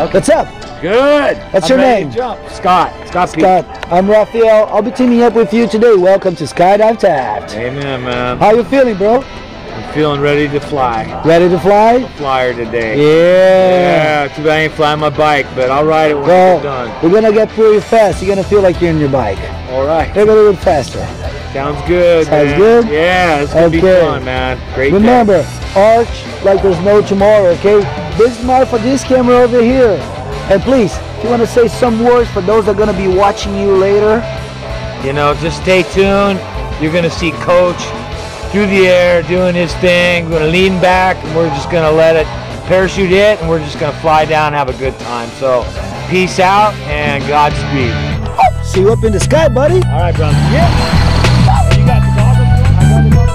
Okay. What's up? Good. What's your name? Scott. Scott. I'm Raphael. I'll be teaming up with you today. Welcome to Skydive Taft. Amen, man. How you feeling, bro? I'm feeling ready to fly. Ready to fly? I'm a flyer today. Yeah. Yeah, too bad I ain't flying my bike, but I'll ride it when Well, I'm done. we're going to get pretty fast. You're going to feel like you're in your bike. All right. They're going to get faster. Sounds good, Sounds man. good? Yeah, it's going to be fun, man. Great. Remember, arch like there's no tomorrow, okay? This is for this camera over here. And please, if you want to say some words for those that are going to be watching you later. You know, just stay tuned. You're going to see Coach through the air doing his thing. We're going to lean back and we're just going to let it parachute hit and we're just going to fly down and have a good time. So peace out and Godspeed. See you up in the sky, buddy. All right, brother. Yeah. You got the goggles? I got the goggles.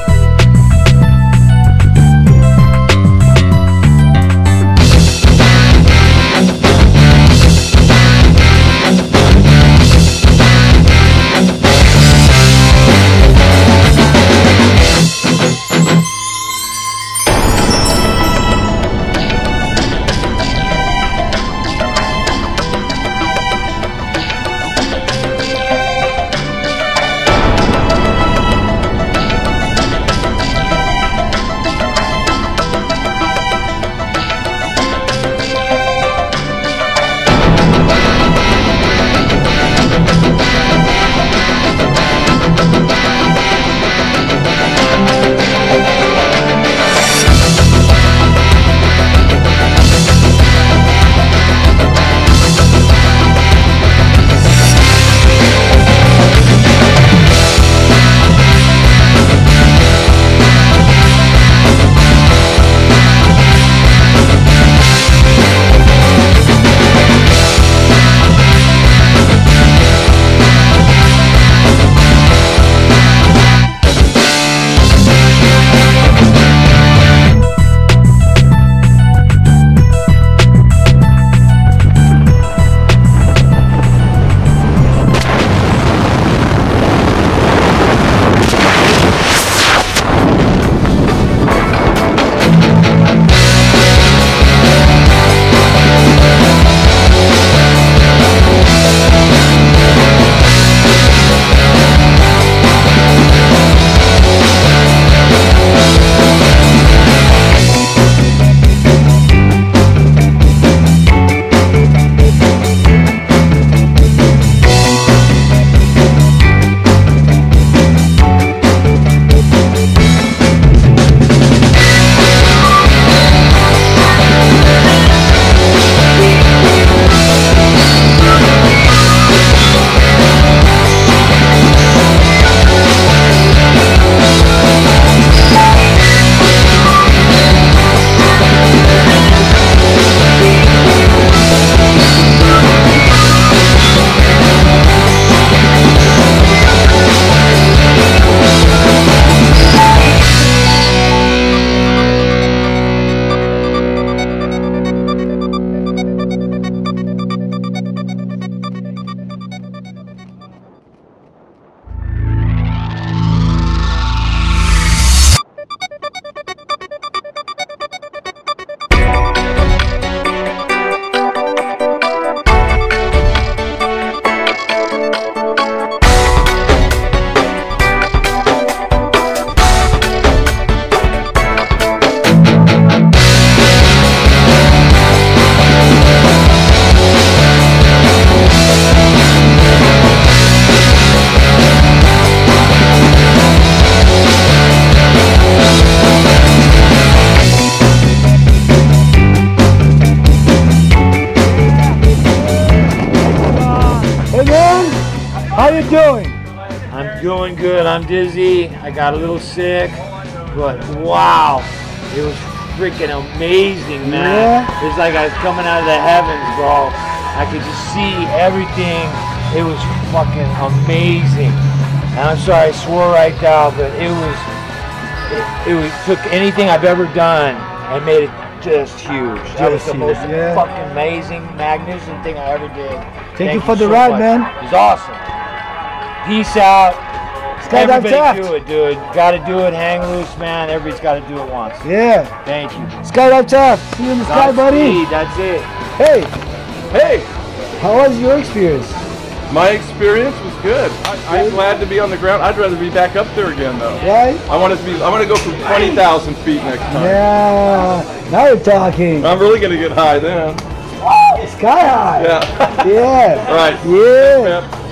How you doing? I'm doing good. I'm dizzy. I got a little sick, but wow, it was freaking amazing, man. Yeah. It's like I was coming out of the heavens, bro. I could just see everything. It was fucking amazing. And I'm sorry I swore right now, but it took anything I've ever done and made it just huge. That was the most fucking amazing, magnificent thing I ever did. Thank you for the ride, man. It was awesome. Peace out. Skydive Taft. Do it, dude. Gotta do it. Hang loose, man. Everybody's gotta do it once. Yeah. Thank you. Skydive Taft. See you in the sky, buddy. That's it. Hey. Hey! How was your experience? My experience was good. I'm glad to be on the ground. I'd rather be back up there again, though. Right? I want to go from 20,000 feet next time. Yeah. Now you're talking. I'm really going to get high then. Sky high. Yeah. Yeah. Right. Yeah.